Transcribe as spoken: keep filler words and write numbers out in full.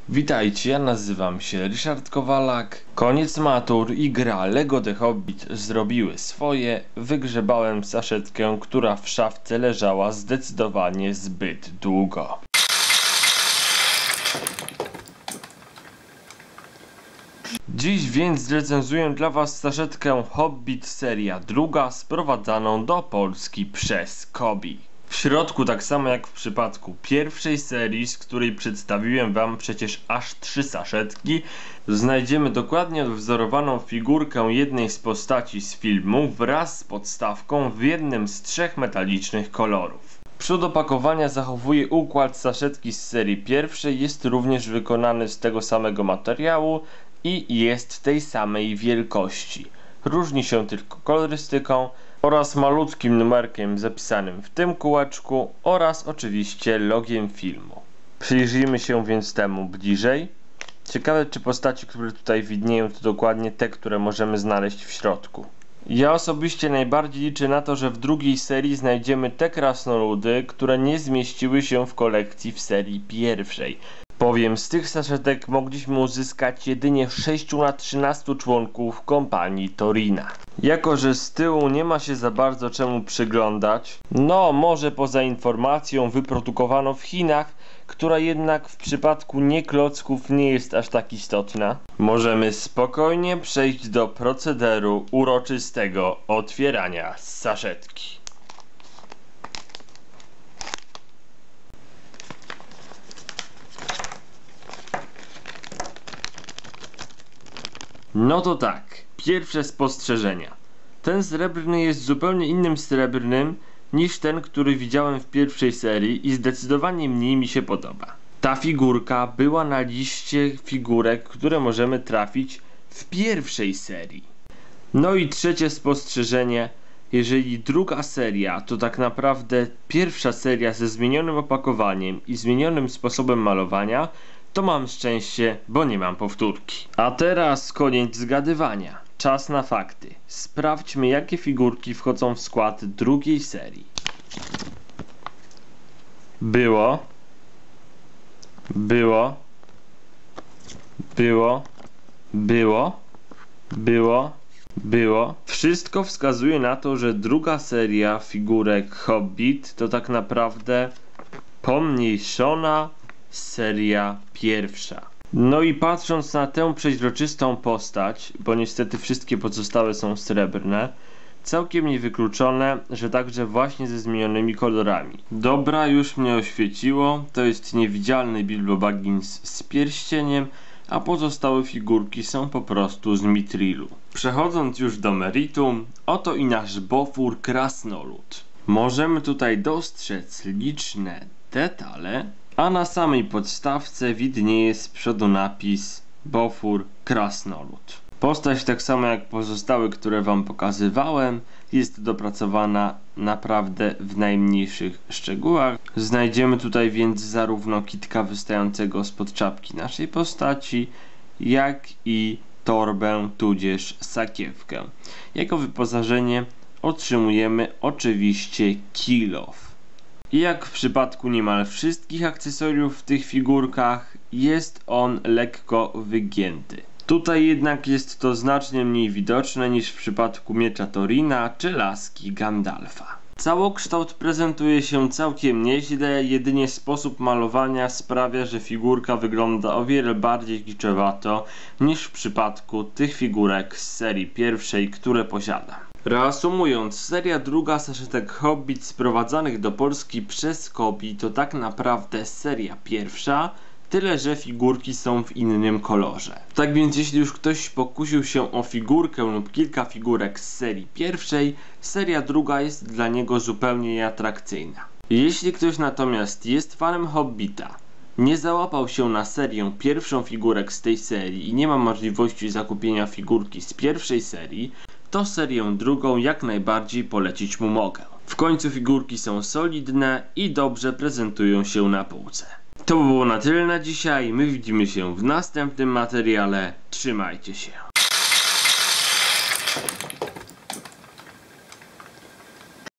Witajcie, ja nazywam się Ryszard Kowalak. Koniec matur i gra Lego The Hobbit zrobiły swoje. Wygrzebałem saszetkę, która w szafce leżała zdecydowanie zbyt długo. Dziś więc zrecenzuję dla was saszetkę Hobbit seria druga, sprowadzaną do Polski przez Kobi. W środku, tak samo jak w przypadku pierwszej serii, z której przedstawiłem wam przecież aż trzy saszetki, znajdziemy dokładnie odwzorowaną figurkę jednej z postaci z filmu wraz z podstawką w jednym z trzech metalicznych kolorów. Przód opakowania zachowuje układ saszetki z serii pierwszej, jest również wykonany z tego samego materiału i jest tej samej wielkości. Różni się tylko kolorystyką oraz malutkim numerkiem zapisanym w tym kółeczku oraz oczywiście logiem filmu. Przyjrzyjmy się więc temu bliżej. Ciekawe, czy postaci, które tutaj widnieją, to dokładnie te, które możemy znaleźć w środku. Ja osobiście najbardziej liczę na to, że w drugiej serii znajdziemy te krasnoludy, które nie zmieściły się w kolekcji w serii pierwszej. Bowiem z tych saszetek mogliśmy uzyskać jedynie sześciu na trzynastu członków kompanii Torina. Jako że z tyłu nie ma się za bardzo czemu przyglądać, no może poza informacją wyprodukowano w Chinach, która jednak w przypadku nieklocków nie jest aż tak istotna, możemy spokojnie przejść do procederu uroczystego otwierania saszetki. No to tak, pierwsze spostrzeżenia. Ten srebrny jest zupełnie innym srebrnym niż ten, który widziałem w pierwszej serii i zdecydowanie mniej mi się podoba. Ta figurka była na liście figurek, które możemy trafić w pierwszej serii. No i trzecie spostrzeżenie. Jeżeli druga seria to tak naprawdę pierwsza seria ze zmienionym opakowaniem i zmienionym sposobem malowania, to mam szczęście, bo nie mam powtórki. A teraz koniec zgadywania. Czas na fakty. Sprawdźmy, jakie figurki wchodzą w skład drugiej serii. Było. Było. Było. Było. Było. Było. Wszystko wskazuje na to, że druga seria figurek Hobbit to tak naprawdę pomniejszona seria pierwsza. No i patrząc na tę przeźroczystą postać, bo niestety wszystkie pozostałe są srebrne, całkiem niewykluczone, że także właśnie ze zmienionymi kolorami. Dobra, już mnie oświeciło, to jest niewidzialny Bilbo Baggins z pierścieniem, a pozostałe figurki są po prostu z Mithrilu. Przechodząc już do meritum, oto i nasz Bofur Krasnolud. Możemy tutaj dostrzec liczne detale, a na samej podstawce widnieje z przodu napis Bofur Krasnolud. Postać, tak samo jak pozostałe, które wam pokazywałem, jest dopracowana naprawdę w najmniejszych szczegółach. Znajdziemy tutaj więc zarówno kitka wystającego spod czapki naszej postaci, jak i torbę tudzież sakiewkę. Jako wyposażenie otrzymujemy oczywiście kill off. I jak w przypadku niemal wszystkich akcesoriów w tych figurkach, jest on lekko wygięty. Tutaj jednak jest to znacznie mniej widoczne niż w przypadku miecza Torina czy laski Gandalfa. Całokształt prezentuje się całkiem nieźle, jedynie sposób malowania sprawia, że figurka wygląda o wiele bardziej kiczowato niż w przypadku tych figurek z serii pierwszej, które posiadam. Reasumując, seria druga saszetek Hobbit sprowadzanych do Polski przez Kobi to tak naprawdę seria pierwsza, tyle że figurki są w innym kolorze. Tak więc jeśli już ktoś pokusił się o figurkę lub kilka figurek z serii pierwszej, seria druga jest dla niego zupełnie nieatrakcyjna. Jeśli ktoś natomiast jest fanem Hobbita, nie załapał się na serię pierwszą figurek z tej serii i nie ma możliwości zakupienia figurki z pierwszej serii, to serię drugą jak najbardziej polecić mu mogę. W końcu figurki są solidne i dobrze prezentują się na półce. To by było na tyle na dzisiaj, my widzimy się w następnym materiale, trzymajcie się.